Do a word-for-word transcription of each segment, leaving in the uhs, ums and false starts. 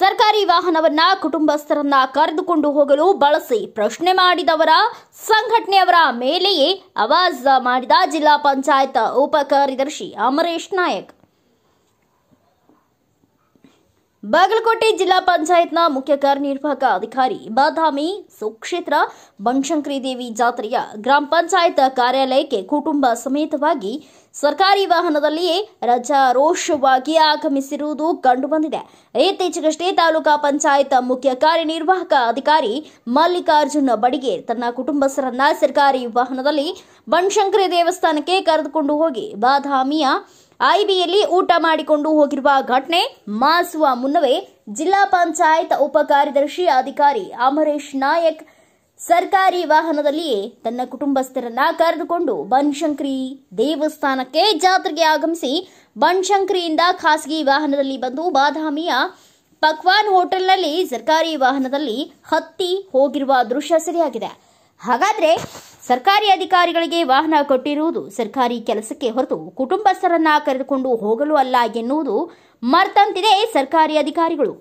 ಸರ್ಕಾರಿ ವಾಹನವನ್ನ ಕುಟುಂಬಸ್ಥರನ್ನ ಕರೆದುಕೊಂಡು ಹೋಗಲು ಬಳಸಿ ಪ್ರಶ್ನೆ ಮಾಡಿದವರ ಸಂಘಟನೆಯವರ ಮೇಲೆಯೇ ಆವಾಜ್ ಮಾಡಿದ ಜಿಲ್ಲಾ ಪಂಚಾಯತ್ ಉಪ ಕಾರ್ಯದರ್ಶಿ ಅಮರೇಶ್ ನಾಯಕ್. ಬಾಗಲಕೋಟೆ ಜಿಲ್ಲಾ ಪಂಚಾಯತ್ನ ಮುಖ್ಯ ಕಾರ್ಯನಿರ್ವಾಹಕ ಅಧಿಕಾರಿ ಬಾದಾಮಿ ಸುಕ್ಷೇತ್ರ ಬನಶಂಕರಿ ದೇವಿ ಜಾತ್ರೆಯ ಗ್ರಾಮ ಪಂಚಾಯತ್ ಕಾರ್ಯಾಲಯಕ್ಕೆ ಕುಟುಂಬ ಸಮೇತವಾಗಿ ಸರ್ಕಾರಿ ವಾಹನದಲ್ಲಿಯೇ ರಜಾರೋಷವಾಗಿ ಆಗಮಿಸಿರುವುದು ಕಂಡುಬಂದಿದೆ. ಇತ್ತೀಚೆಗಷ್ಟೇ ತಾಲೂಕಾ ಪಂಚಾಯತ್ ಮುಖ್ಯ ಕಾರ್ಯನಿರ್ವಾಹಕ ಅಧಿಕಾರಿ ಮಲ್ಲಿಕಾರ್ಜುನ್ ಬಡಿಗೇರ್ ತನ್ನ ಕುಟುಂಬಸ್ಥರನ್ನ ಸರ್ಕಾರಿ ವಾಹನದಲ್ಲಿ ಬನಶಂಕರಿ ದೇವಸ್ಥಾನಕ್ಕೆ ಕರೆದುಕೊಂಡು ಹೋಗಿ ಬಾದಾಮಿಯ ಐಬಿಯಲ್ಲಿ ಊಟ ಮಾಡಿಕೊಂಡು ಹೋಗಿರುವ ಘಟನೆ ಮಾಸುವ ಮುನ್ನವೇ ಜಿಲ್ಲಾ ಪಂಚಾಯತ್ ಉಪ ಕಾರ್ಯದರ್ಶಿ ಅಧಿಕಾರಿ ಅಮರೇಶ್ ನಾಯಕ್ ಸರ್ಕಾರಿ ವಾಹನದಲ್ಲಿಯೇ ತನ್ನ ಕುಟುಂಬಸ್ಥರನ್ನ ಕರೆದುಕೊಂಡು ಬನಶಂಕರಿ ದೇವಸ್ಥಾನಕ್ಕೆ ಜಾತ್ರೆಗೆ ಆಗಮಿಸಿ ಬನಶಂಕರಿಯಿಂದ ಖಾಸಗಿ ವಾಹನದಲ್ಲಿ ಬಂದು ಬಾದಾಮಿಯ ಪಕ್ವಾನ್ ಹೋಟೆಲ್ನಲ್ಲಿ ಸರ್ಕಾರಿ ವಾಹನದಲ್ಲಿ ಹತ್ತಿ ಹೋಗಿರುವ ದೃಶ್ಯ ಸೆರೆಯಾಗಿದೆ. ಹಾಗಾದ್ರೆ ಸರ್ಕಾರಿ ಅಧಿಕಾರಿಗಳಿಗೆ ವಾಹನ ಕೊಟ್ಟಿರುವುದು ಸರ್ಕಾರಿ ಕೆಲಸಕ್ಕೆ ಹೊರತು ಕುಟುಂಬಸ್ಥರನ್ನ ಕರೆದುಕೊಂಡು ಹೋಗಲು ಅಲ್ಲ ಎನ್ನುವುದು ಮರ್ತಂತಿದೆ ಸರ್ಕಾರಿ ಅಧಿಕಾರಿಗಳು.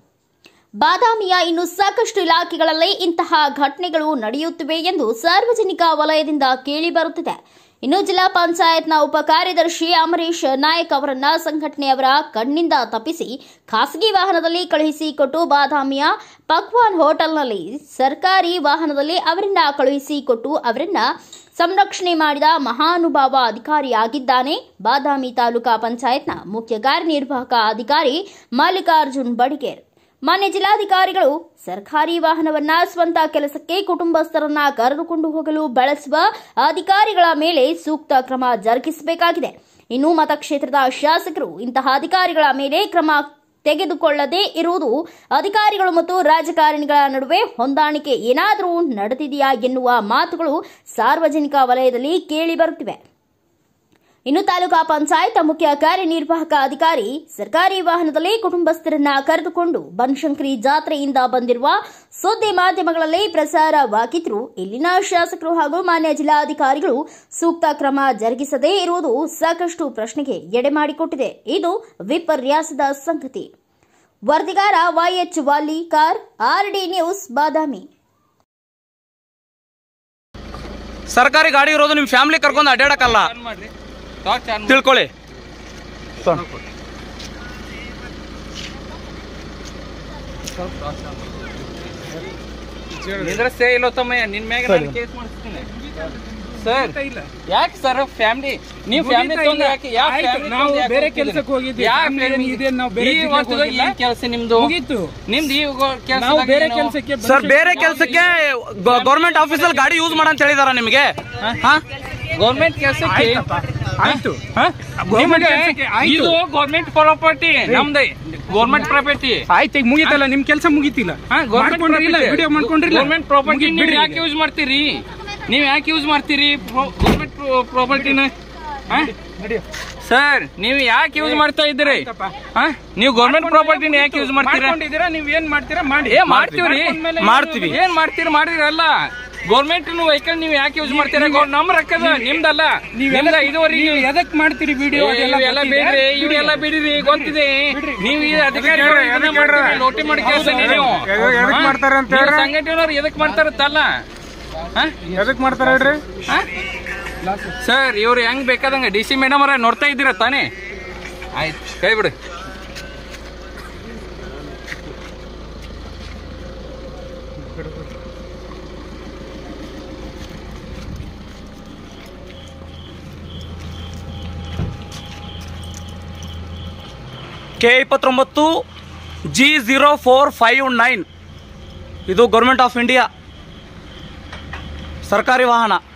ಬಾದಾಮಿಯ ಇನ್ನು ಸಾಕಷ್ಟು ಇಲಾಖೆಗಳಲ್ಲಿ ಇಂತಹ ಘಟನೆಗಳು ನಡೆಯುತ್ತಿವೆ ಎಂದು ಸಾರ್ವಜನಿಕ ವಲಯದಿಂದ ಕೇಳಿ ಬರುತ್ತಿದೆ. ಇನ್ನು ಜಿಲ್ಲಾ ಪಂಚಾಯತ್ನ ಉಪ ಕಾರ್ಯದರ್ಶಿ ಅಮರೇಶ್ ನಾಯಕ್ ಅವರನ್ನ ಸಂಘಟನೆಯವರ ಕಣ್ಣಿಂದ ತಪ್ಪಿಸಿ ಖಾಸಗಿ ವಾಹನದಲ್ಲಿ ಕಳುಹಿಸಿಕೊಟ್ಟು ಬಾದಾಮಿಯ ಪಕ್ವಾನ್ ಹೋಟೆಲ್ನಲ್ಲಿ ಸರ್ಕಾರಿ ವಾಹನದಲ್ಲಿ ಅವರನ್ನ ಕಳುಹಿಸಿಕೊಟ್ಟು ಅವರನ್ನ ಸಂರಕ್ಷಣೆ ಮಾಡಿದ ಮಹಾನುಭಾವ ಅಧಿಕಾರಿಯಾಗಿದ್ದಾನೆ ಬಾದಾಮಿ ತಾಲೂಕಾ ಪಂಚಾಯತ್ನ ಮುಖ್ಯ ಕಾರ್ಯನಿರ್ವಾಹಕ ಅಧಿಕಾರಿ ಮಲ್ಲಿಕಾರ್ಜುನ್ ಬಡಿಗೇರ್. ಮಾನ್ಯ ಜಿಲ್ಲಾಧಿಕಾರಿಗಳು ಸರ್ಕಾರಿ ವಾಹನವನ್ನ ಸ್ವಂತ ಕೆಲಸಕ್ಕೆ ಕುಟುಂಬಸ್ಥರನ್ನ ಕರೆದುಕೊಂಡು ಹೋಗಲು ಬಳಸುವ ಅಧಿಕಾರಿಗಳ ಮೇಲೆ ಸೂಕ್ತ ಕ್ರಮ ಜರುಗಿಸಬೇಕಾಗಿದೆ. ಇನ್ನು ಮತಕ್ಷೇತ್ರದ ಶಾಸಕರು ಇಂತಹ ಅಧಿಕಾರಿಗಳ ಮೇಲೆ ಕ್ರಮ ತೆಗೆದುಕೊಳ್ಳದೇ ಇರುವುದು ಅಧಿಕಾರಿಗಳು ಮತ್ತು ರಾಜಕಾರಣಿಗಳ ನಡುವೆ ಹೊಂದಾಣಿಕೆ ಏನಾದರೂ ನಡೆದಿದೆಯಾ ಎನ್ನುವ ಮಾತುಗಳು ಸಾರ್ವಜನಿಕ ವಲಯದಲ್ಲಿ ಕೇಳಿ ಬರುತ್ತಿವೆ. ಇನ್ನು ತಾಲೂಕಾ ಪಂಚಾಯತ್ ಮುಖ್ಯ ಕಾರ್ಯನಿರ್ವಾಹಕ ಅಧಿಕಾರಿ ಸರ್ಕಾರಿ ವಾಹನದಲ್ಲಿ ಕುಟುಂಬಸ್ಥರನ್ನ ಕರೆದುಕೊಂಡು ಬನಶಂಕರಿ ಜಾತ್ರೆಯಿಂದ ಬಂದಿರುವ ಸುದ್ದಿ ಮಾಧ್ಯಮಗಳಲ್ಲಿ ಪ್ರಸಾರವಾಗಿದ್ರು ಇಲ್ಲಿನ ಶಾಸಕರು ಹಾಗೂ ಮಾನ್ಯ ಜಿಲ್ಲಾಧಿಕಾರಿಗಳು ಸೂಕ್ತ ಕ್ರಮ ಜರುಗಿಸದೇ ಇರುವುದು ಸಾಕಷ್ಟು ಪ್ರಶ್ನೆಗೆ ಎಡೆ ಮಾಡಿಕೊಟ್ಟಿದೆ. ಇದು ವಿಪರ್ಯಾಸದ ಸಂಗತಿ. ವರದಿಗಾರ YH Walikar, RD news, Badami. ಸರ್ಕಾರಿ ಗಾಡಿ ಇರೋದು ನಿಮ್ ಫ್ಯಾಮಿಲಿ ಕರ್ಕೊಂಡು ಅಡ್ಡಾಡಕಲ್ಲ, ತಿಳ್ಕೊಳ್ಳಿ. ನಿಂದ್ರಸೇ ಇಲ್ಲ ತಮ್ಮಯ್ಯ, ನಿನ್ ಮ್ಯಾಗ ನಾನು ಕೇಸ್ ಮಾಡಿಸ್ತೀನಿ ಸರ್. ಯಾಕೆ ಸರ್ ಫ್ಯಾಮಿಲಿ ನೀವು ಫ್ಯಾಮಿಲಿ ತಗೊಂಡು ಯಾಕೆ ನಾವು ಬೇರೆ ಕೆಲಸಕ್ಕೆ ಹೋಗಿದ್ವಿ. ಏನ್ ಕೆಲಸ ನಿಮ್ದು ನಿಮ್ದು ಈ ಕೆಲಸ ಬೇರೆ ಕೆಲಸಕ್ಕೆ ಸರ್, ಬೇರೆ ಕೆಲಸಕ್ಕೆ ಗೌರ್ಮೆಂಟ್ ಆಫೀಸಲ್ಲಿ ಗಾಡಿ ಯೂಸ್ ಮಾಡ ಅಂತ ಹೇಳಿದಾರ ನಿಮಗೆ? ಗೌರ್ಮೆಂಟ್ ಕೆಲಸಕ್ಕೆ ಆಯ್ತು, ಇದು ಗೌರ್ಮೆಂಟ್ ಪ್ರಾಪರ್ಟಿ, ನಮ್ದು ಗೌರ್ಮೆಂಟ್ ಪ್ರಾಪರ್ಟಿ. ಆಯ್ತು, ಈಗ ಮುಗಿತಲ್ಲ, ನಿಮ್ ಕೆಲಸ ಮುಗಿತಿಲ್ಲ. ವಿಡಿಯೋ ಮಾಡ್ಕೊಂಡ್ರಿ. ಗೌರ್ಮೆಂಟ್ ಪ್ರಾಪರ್ಟಿ ನೀವು ಯಾಕೆ ಯೂಸ್ ಮಾಡ್ತೀರಿ? ನೀವ್ ಯಾಕೆ ಯೂಸ್ ಮಾಡ್ತೀರಿ ಗೌರ್ಮೆಂಟ್ ಪ್ರಾಪರ್ಟಿನ? ಸರ್, ನೀವು ಯಾಕೆ ಯೂಸ್ ಮಾಡ್ತಾ ಇದ್ದೀರಿ? ನೀವು ಗೌರ್ಮೆಂಟ್ ಪ್ರಾಪರ್ಟಿನ ಯಾಕೆ ಯೂಸ್ ಮಾಡ್ತೀರಾ? ನೀವ್ ಏನ್ ಮಾಡ್ತೀರಾ ಮಾಡಿ. ಏನ್ ಮಾಡ್ತೀವ್ರಿ? ಮಾಡ್ತೀವಿ. ಏನ್ ಮಾಡ್ತೀರಿ? ಮಾಡಿರಲ್ಲ. ಗೌರ್ಮೆಂಟ್ ವೆಹಿಕಲ್ ನೀವು ಯಾಕೆ ಯೂಸ್ ಮಾಡ್ತೀರಾ? ನಮ್ಮ ರೊಕ್ಕದ ನಿಮ್ದಲ್ಲ, ನೀವೆಲ್ಲ ಇದುವರೆಗೆ ಎದಕ್ ಮಾಡ್ತೀರಿ ವಿಡಿಯೋ? ಎಲ್ಲ ಬೇಡ್ರಿ, ಇವೆಲ್ಲ ಬಿಡಿರಿ, ಗೊತ್ತಿದೆ. ನೀವು ಈ ಅಧಿಕಾರಿ ಲೋಟಿ ಮಾಡಿ ಕೆಲಸ ನೀವು ಸಂಘಟನೆಯವ್ರು ಎದಕ್ ಮಾಡ್ತಾರತ್ತಲ್ಲ, ಎದಕ್ ಮಾಡ್ತಾರ ಹೇಳ್ರಿ ಸರ್. ಇವ್ರು ಹೆಂಗ್ ಬೇಕಾದಂಗ ಡಿ ಸಿ ಮೇಡಮ್ ಅವ್ರ ನೋಡ್ತಾ ಇದ್ದೀರ ತಾನೇ? ಆಯ್ತು, ಕೈ ಬಿಡು. ಕೆ ಇಪ್ಪತ್ತೊಂಬತ್ತು G zero four five nine ಇದು ಗೌರ್ಮೆಂಟ್ ಆಫ್ ಇಂಡಿಯಾ ಸರ್ಕಾರಿ ವಾಹನ.